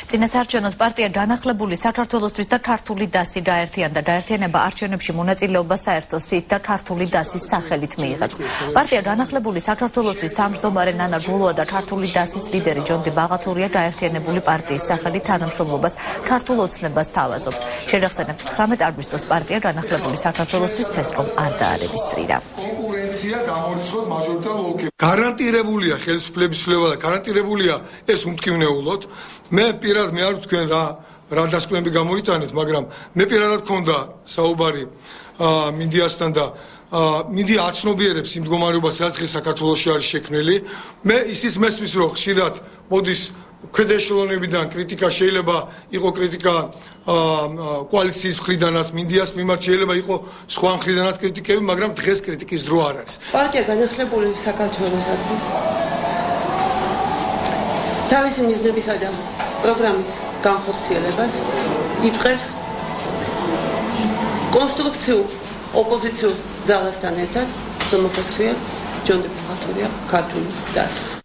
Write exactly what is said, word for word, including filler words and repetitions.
წინასაარჩევნო პარტია განახლებული საქართველოსთვის და ქართული დასი გაერთიანდა. გაერთიანება არჩევნებში მონაწილეობას საერთო სიით და ქართული დასის სახელით მიიღებს. პარტია განახლებული საქართველოსთვის თავმჯდომარე ნანა გულოა და ქართული დასის ლიდერი ჯონდი ბაღათურია გაერთიანებული პარტიის სახელით თანამშრომლობას ქართულ ოცნებას თავაზობს. შეგახსენებთ, ცხრამეტ აგვისტოს პარტია განახლებული საქართველოსთვის თესკომ არ დაარეგისტრირა. გარანტირებულია ხელისუფლების ცვლილება და გარანტირებულია ეს უმტკივნეულოდ. მე პირად მე არ ვთქვენ რა რა დასკვნები გამოიტანეთ, მაგრამ მე პირადად მქონდა საუბარი მინდიასთან და მინდია აცნობიერებს იმ მდგომარეობას, რაც დღეს საქართველოში არის შექმნილი. მე ისიც მესმის, რომ ხშირად მოდის ქვედა ეშელონებიდან კრიტიკა, შეიძლება იყო კრიტიკა კოალიციის მხრიდანაც, მინდიას მიმართ, შეიძლება იყო სხვა მხრიდანაც კრიტიკები, მაგრამ დღეს კრიტიკის დრო არ არის. პარტია განახლებული საქართველოსთვის თავისი მიზნებისა და პროგრამის განხორციელებას იწყებს კონსტრუქციულ ოპოზიციურ ძალასთან ერთად, რომელსაც ქვია ჯონდი ბაღათურია ქართული დასი.